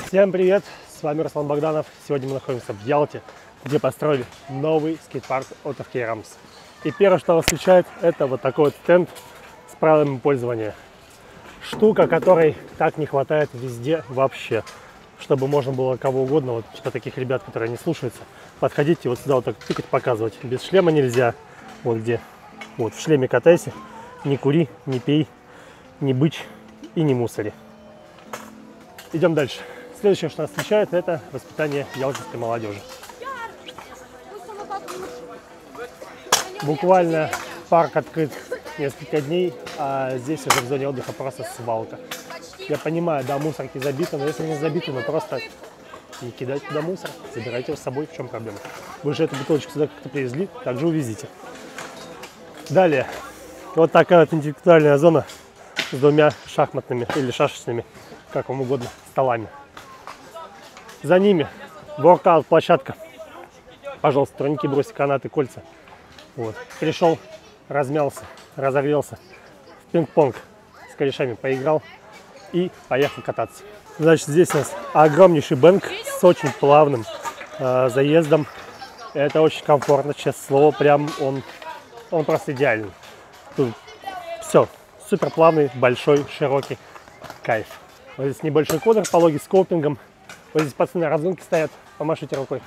Всем привет, с вами Руслан Богданов. Сегодня мы находимся в Ялте, где построили новый скейт-парк от FK Ramps. И первое, что вас встречает, это вот такой вот стенд с правилами пользования. Штука, которой так не хватает везде вообще. Чтобы можно было кого угодно, вот типа таких ребят, которые не слушаются, подходить и вот сюда вот так тыкать, показывать. Без шлема нельзя. Вот где. Вот в шлеме катайся, не кури, не пей, не бычь и не мусори. Идем дальше. Следующее, что нас встречает, это воспитание ялтинской молодежи. Буквально парк открыт несколько дней, а здесь уже в зоне отдыха просто свалка. Я понимаю, да, мусорки забиты, но если не забиты, ну просто не кидайте туда мусор, забирайте его с собой, в чем проблема. Вы же эту бутылочку сюда как-то привезли, также увезите. Далее, вот такая вот интеллектуальная зона с двумя шахматными или шашечными, как вам угодно, столами. За ними воркаут-площадка. Пожалуйста, турники, бросьте, канаты, кольца. Вот. Пришел, размялся, разогрелся, в пинг-понг с корешами поиграл и поехал кататься. Значит, здесь у нас огромнейший бэнк с очень плавным заездом. Это очень комфортно, честное слово, прям он просто идеальный. Тут все, супер плавный, большой, широкий, кайф. Вот здесь небольшой квадр, пологий с коупингом. Вот здесь пацаны на разгонке стоят, помашите рукой.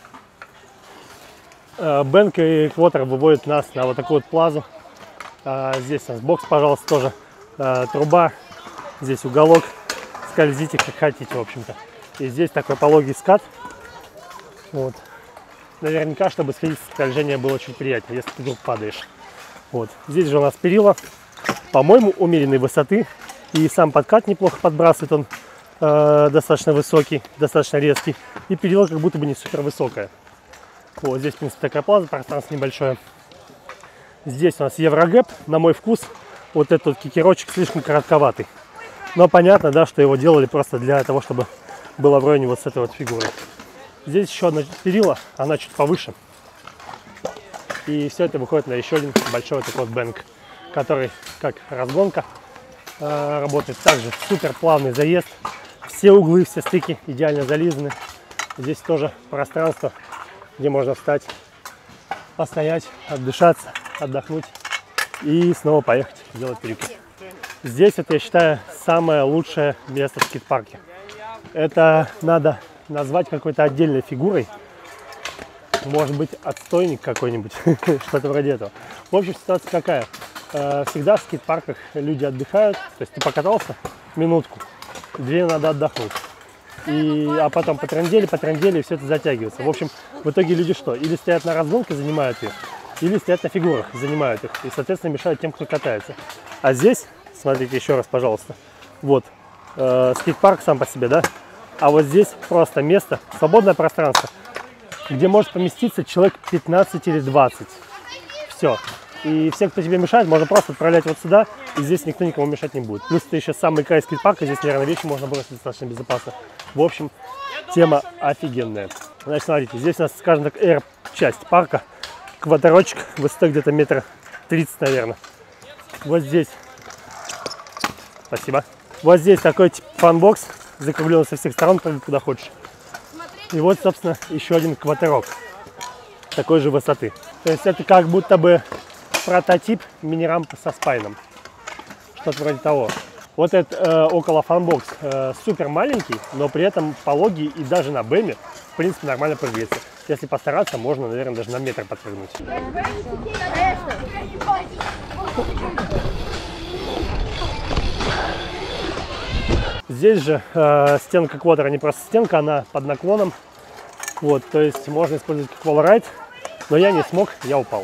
Бэнк и квотер выводят нас на вот такую вот плазу. Здесь у нас бокс, пожалуйста, тоже. Труба, здесь уголок. Скользите как хотите, в общем-то. И здесь такой пологий скат. Вот. Наверняка, чтобы сходить с скольжения было чуть приятнее, если ты вдруг падаешь. Вот. Здесь же у нас перила, по-моему, умеренной высоты. И сам подкат неплохо подбрасывает, он достаточно высокий, достаточно резкий. И перила как будто бы не супер высокая. Вот здесь, в принципе, такая плаза, пространство небольшое. Здесь у нас еврогэп, на мой вкус, вот этот кикерочек слишком коротковатый. Но понятно, да, что его делали просто для того, чтобы было в районе вот с этой вот фигуры. Здесь еще одна перила, она чуть повыше. И все это выходит на еще один большой такой вот бэнк, который как разгонка работает. Также супер плавный заезд. Все углы, все стыки идеально зализаны. Здесь тоже пространство, где можно встать, постоять, отдышаться, отдохнуть и снова поехать сделать перекур. Здесь, это, я считаю, самое лучшее место в скейт-парке. Это надо назвать какой-то отдельной фигурой. Может быть, отстойник какой-нибудь, что-то вроде этого. В общем, ситуация какая? Всегда в скейт-парках люди отдыхают. То есть ты покатался минутку, две надо отдохнуть. А потом потрындели, и все это затягивается. В общем, в итоге люди что? Или стоят на разгонке, занимают их, или стоят на фигурах, занимают их. И, соответственно, мешают тем, кто катается. А здесь, смотрите еще раз, пожалуйста. Вот, скейт-парк сам по себе, да? А вот здесь просто место, свободное пространство, где может поместиться человек 15 или 20. Все. И все, кто тебе мешает, можно просто отправлять вот сюда, и здесь никто никому мешать не будет. Плюс это еще самый край скейт-парка, здесь, наверное, вещи можно бросить достаточно безопасно. В общем, тема офигенная. Значит, смотрите, здесь у нас, скажем так, часть парка, квадрочек, высотой где-то метра 30, наверное. Вот здесь, спасибо. Вот здесь такой типа фан-бокс, закругленный со всех сторон, куда хочешь. И вот, собственно, еще один квадрок такой же высоты. То есть это как будто бы прототип мини-рампы со спайном. Что-то вроде того. Вот этот около фанбокс супер маленький, но при этом пологий и даже на бэме, в принципе, нормально прыгается. Если постараться, можно, наверное, даже на метр подпрыгнуть. Здесь же стенка квадра не просто стенка, она под наклоном. Вот, то есть можно использовать как wall-ride, но я не смог, я упал.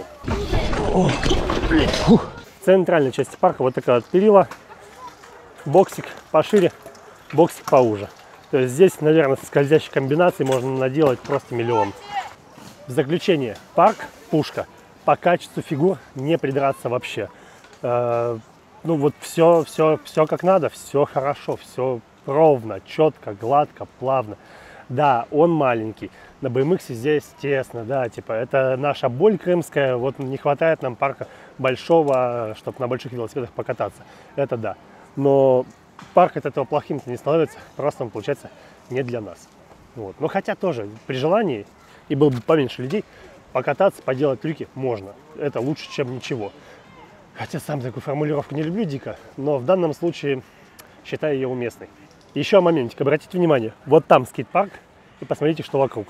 В центральной части парка вот такая вот перила, боксик пошире, боксик поуже. То есть здесь, наверное, со скользящей комбинацией можно наделать просто миллион. В заключение, парк пушка. По качеству фигур не придраться вообще. Ну вот все как надо, все хорошо, все ровно, четко, гладко, плавно. Да, он маленький. На BMX здесь тесно, да, типа это наша боль крымская. Вот не хватает нам парка большого, чтобы на больших велосипедах покататься. Это да. Но парк от этого плохим не становится, просто он получается не для нас. Вот. Но хотя тоже при желании, и было бы поменьше людей, покататься, поделать трюки можно. Это лучше, чем ничего. Хотя сам такую формулировку не люблю дико, но в данном случае считаю ее уместной. Еще моментик, обратите внимание, вот там скейт-парк, и посмотрите, что вокруг.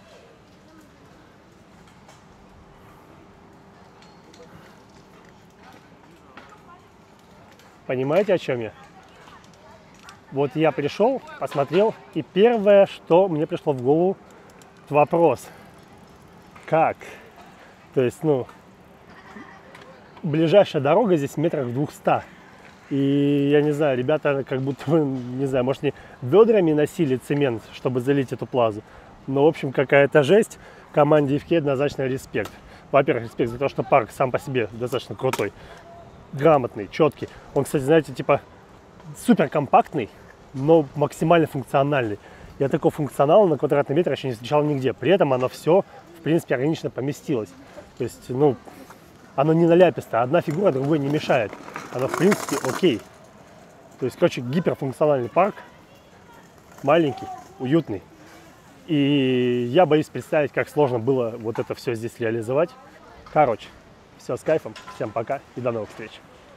Понимаете, о чем я? Вот я пришел, посмотрел, и первое, что мне пришло в голову, вопрос. Как? То есть, ну, ближайшая дорога здесь метрах в 200. И я не знаю, ребята как будто, не знаю, может, не ведрами носили цемент, чтобы залить эту плазу. Но, в общем, какая-то жесть. Команде FK однозначно респект. Во-первых, респект за то, что парк сам по себе достаточно крутой, грамотный, четкий. Он, кстати, знаете, типа супер компактный, но максимально функциональный. Я такого функционала на квадратный метр еще не встречал нигде. При этом оно все, в принципе, органично поместилось. То есть, ну, оно не наляписто. Одна фигура другой не мешает. Оно, в принципе, окей. То есть, короче, гиперфункциональный парк. Маленький, уютный. И я боюсь представить, как сложно было вот это все здесь реализовать. Короче, все с кайфом. Всем пока и до новых встреч.